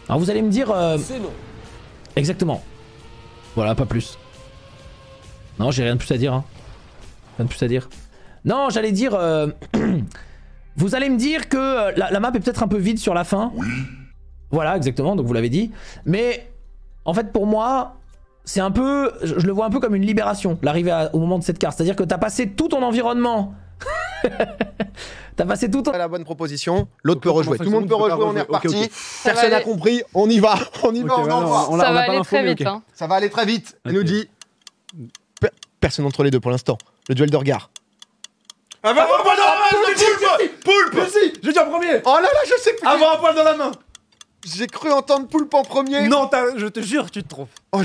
Alors vous allez me dire... C'est non. Exactement. Voilà, pas plus. Non, j'ai rien de plus à dire. Hein. Rien de plus à dire. Non, j'allais dire... vous allez me dire que la map est peut-être un peu vide sur la fin. Oui. Voilà, exactement, donc vous l'avez dit. Mais, en fait, pour moi, c'est un peu... Je le vois un peu comme une libération, l'arrivée au moment de cette carte. C'est-à-dire que t'as passé tout ton environnement... T'as passé tout ton... La bonne proposition, l'autre peut rejouer. Tout le monde peut rejouer, on est reparti. Personne n'a compris, on y va, on envoie. Ça va aller très vite. Hein. Ça va aller très vite. Il nous dit... Personne entre les deux pour l'instant. Le duel de regard. Avoir un poil dans la main, Poulpe. Merci, j'ai dit en premier. Oh là là, je sais plus. Avoir un poil dans la main. J'ai cru entendre Poulpe en premier. Non, je te jure, tu te trompes. Oh,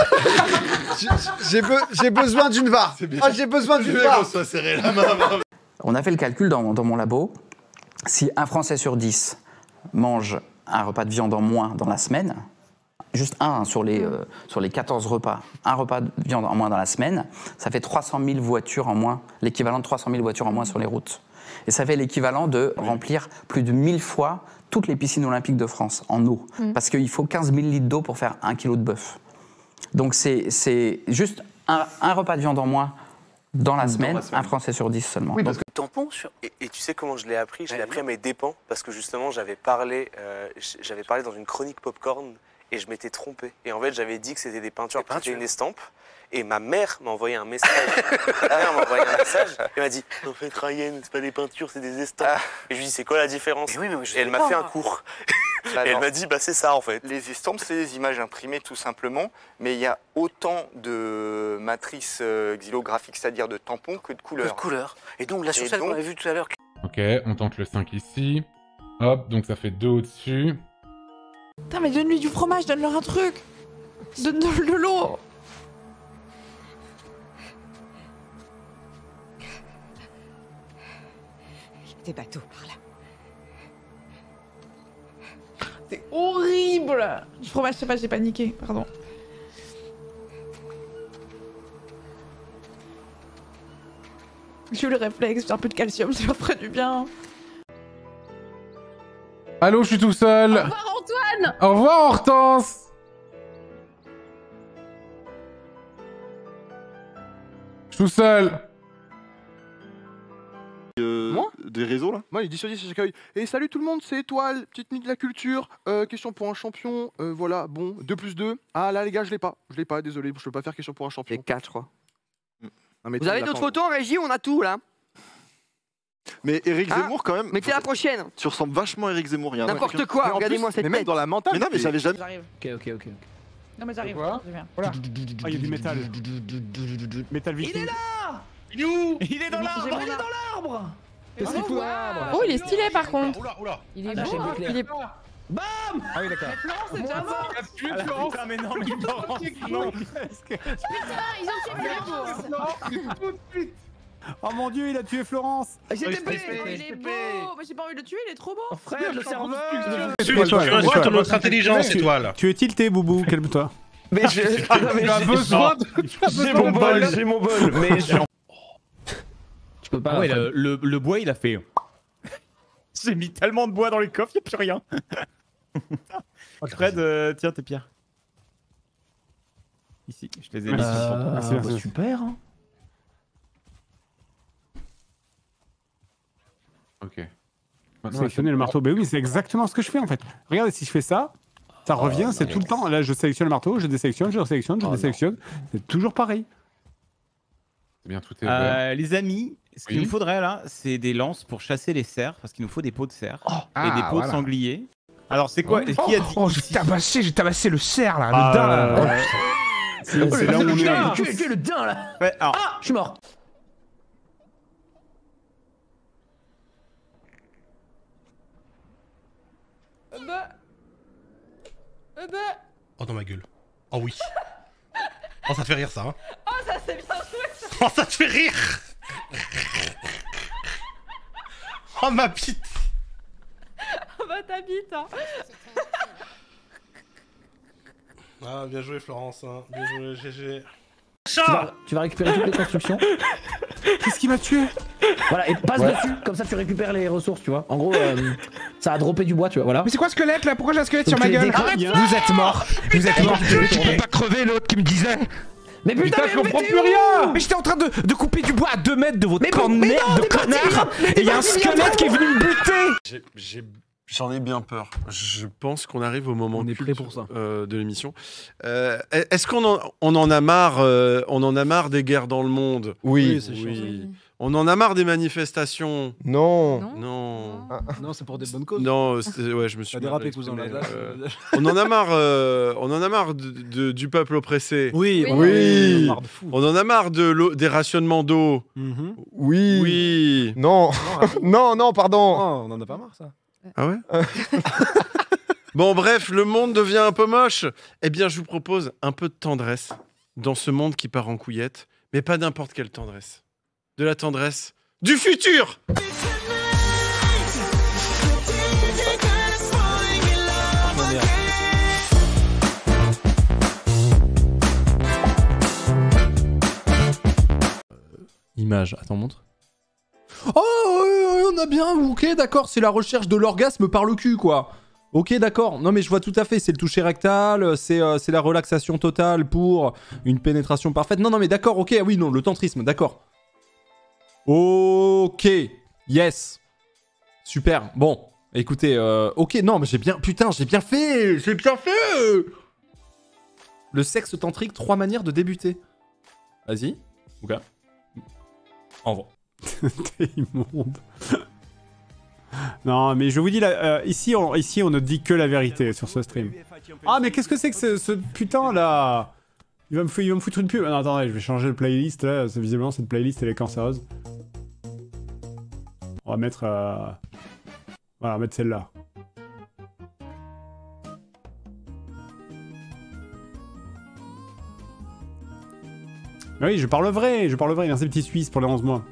j'ai besoin d'une VAR. Ah, j'ai besoin d'une VAR. Serrer la main. On a fait le calcul dans mon labo. Si un Français sur 10 mange un repas de viande en moins dans la semaine, juste un sur les 14 repas, un repas de viande en moins dans la semaine, ça fait 300 000 voitures en moins, l'équivalent de 300 000 voitures en moins sur les routes. Et ça fait l'équivalent de remplir plus de 1000 fois toutes les piscines olympiques de France en eau. Parce qu'il faut 15 000 litres d'eau pour faire 1 kilo de bœuf. Donc c'est juste un repas de viande en moins dans la semaine, un Français sur 10 seulement. Oui, parce que tampon sur... Et tu sais comment je l'ai appris? Je l'ai appris à mes dépens, parce que justement j'avais parlé dans une chronique popcorn et je m'étais trompé. Et en fait j'avais dit que c'était des peintures, c'était une estampe. Et ma mère m'a envoyé un message. Elle m'a dit en fait Ryan, c'est pas des peintures, c'est des estampes. Et je lui ai dit c'est quoi la différence? Et elle m'a fait un cours. Et elle m'a dit bah c'est ça en fait. Les estampes c'est des images imprimées tout simplement, mais il y a autant de matrices xylographiques, c'est-à-dire de tampons, que de couleurs. Et donc la sur celle qu'on avait vue tout à l'heure. Ok, on tente le 5 ici. Hop, donc ça fait 2 au-dessus. Putain mais donne-lui du fromage, donne-leur un truc. Donne-leur de l'eau. Des bateaux par là. C'est horrible. Du fromage, je sais pas, j'ai paniqué, pardon. J'ai eu le réflexe, j'ai un peu de calcium, ça leur ferait du bien. Allô, je suis tout seul. Au revoir Antoine. Au revoir Hortense. Je suis tout seul. Moi des réseaux là? Moi, il dit sur 10, j'accueille. Et salut tout le monde, c'est Étoile, petite nuit de la culture. Question pour un champion. Voilà, bon, 2 plus 2. Ah là, les gars, je l'ai pas. Désolé, je peux pas faire question pour un champion. J'ai 4, je crois. Vous avez d'autres photos en régie? On a tout là. Mais Eric Zemmour quand même. Mettez la prochaine. Tu ressembles vachement à Eric Zemmour. N'importe quoi, regardez-moi cette tête. Mais même dans la mentale. Mais non, mais j'avais jamais. J'arrive. Ok. Non mais j'arrive, je viens. Voilà. Ah, il y a du métal. Métal victime. Il est là. Il est où? Il est dans l'arbre. Il est dans l'arbre. Qu'est-ce qu'il faut? Oh, il est stylé par contre. Oula. Il est Ah, beau. j'ai bouclé. Il est... Bam. Ah oui, d'accord. Florence, c'est déjà mort. Il a tué Florence. Putain, mais non, mais Florence, non. Ils ont tué Florence. Tout de suite. Oh mon dieu, il a tué Florence. Il est beau. Mais j'ai pas envie de le tuer, il est trop beau. Frère, le serveur. Tu vois notre intelligence, Étoile. Tu es tilté, Boubou, calme-toi. Mais tu as besoin de... J'ai mon bol, mais Tu peux pas... Ah ouais, le bois, il a fait... J'ai mis tellement de bois dans les coffres, y'a plus rien. Fred, tiens tes pierres. Ici, je les ai mis sur ton... Super. Ok. Sélectionner le marteau, mais oui, c'est exactement ce que je fais en fait. Regardez, si je fais ça, ça revient, c'est tout le temps. Là, je sélectionne le marteau, je désélectionne, je resélectionne, je désélectionne. C'est toujours pareil. C'est bien, tout est ouvert. Les amis, ce qu'il nous faudrait là, c'est des lances pour chasser les cerfs, parce qu'il nous faut des peaux de cerf et des peaux de sanglier. Alors c'est quoi? Qui a dit? Oh, j'ai tabassé le cerf là, le daim là. C'est là où on est. Tu es le daim là. Ouais, alors... Ah, je suis mort. Oh dans ma gueule. Oh oui. Oh ça te fait rire ça hein. Oh ça c'est bien joué. Oh ça te fait rire. Oh ma bite. Oh bah ta bite hein. Ah bien joué Florence hein. Bien joué GG. Tu vas récupérer toutes les constructions. Qu'est-ce qui m'a tué? Voilà, et passe dessus, comme ça tu récupères les ressources, tu vois. En gros, Ça a droppé du bois, tu vois, voilà. Mais c'est quoi squelette là? Pourquoi j'ai un squelette Donc sur ma les gueule? décors- Arrête. Vous êtes mort. Vous êtes mort. Tu peux pas crever, l'autre qui me disait. Mais putain, je comprends plus rien. Mais j'étais en train de couper du bois à 2 mètres de votre camp de merde de connard. Et il y a un squelette qui est venu me buter. J'en ai bien peur. Je pense qu'on arrive au moment prêt pour ça. De l'émission. Est-ce qu'on en a marre on en a marre des guerres dans le monde? Oui. Oui. On en a marre des manifestations? Non. Non. Non, c'est pour des bonnes causes. Non, ouais, je me suis T'as dérapé, exprimé. cousin, là. On en a marre du peuple oppressé. Oui. Oui. On en a marre des rationnements d'eau. Oui. Oui. Non. non, pardon. Oh, on en a pas marre, ça. Ah ouais? Bon, bref, le monde devient un peu moche. Eh bien, je vous propose un peu de tendresse dans ce monde qui part en couillette, mais pas n'importe quelle tendresse. De la tendresse du futur! Image, attends, montre. Oh, on a bien, ok, d'accord, c'est la recherche de l'orgasme par le cul, quoi. Ok, d'accord. Non, mais je vois tout à fait, c'est le toucher rectal, c'est la relaxation totale pour une pénétration parfaite. Non, mais d'accord, ok, oui, non, le tantrisme, d'accord. Ok, yes. Super, bon, écoutez, ok, non, mais j'ai bien fait. Le sexe tantrique, 3 manières de débuter. Vas-y, ok. Au revoir. T'es immonde. Non, mais je vous dis, là, ici, on ne dit que la vérité sur ce stream. Ah, mais qu'est-ce que c'est que ce putain, là? Il va me foutre une pub. Non, attendez, je vais changer de playlist, là. Visiblement, cette playlist, elle est cancéreuse. On va mettre... Voilà, on va mettre celle-là. Oui, je parle vrai. Merci, petit Suisse, pour les 11 mois.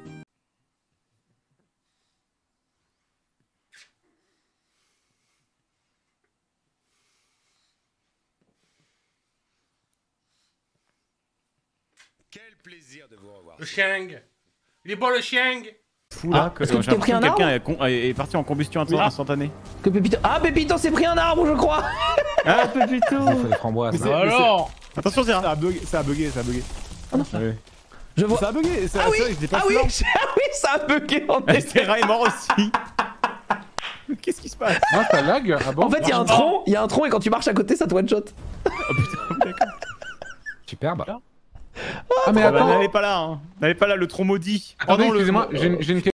Quel plaisir de vous revoir. Le chiang. Il est bon, le chiang. Fou là, est-ce que tu t'es pris un arbre? quelqu'un est parti en combustion instantanée. Que Pépito... Ah, Pépito s'est pris un arbre, je crois. Ah, Pépito. Il faut des framboises. Alors. Attention, Zera. Ça a bugué. Ah non. Je vois... Ça a bugué. Ah oui, ça a bugué en effet. Zera est mort aussi. Qu'est-ce qui se passe? Ah, ça lag? Ah bon? En fait, il y a un tronc et quand tu marches à côté, ça te one shot. Oh putain, d'accord. Superbe. Ah, mais attends. N'allez pas là, le tronc maudit. Attendez, excusez-moi, j'ai une question.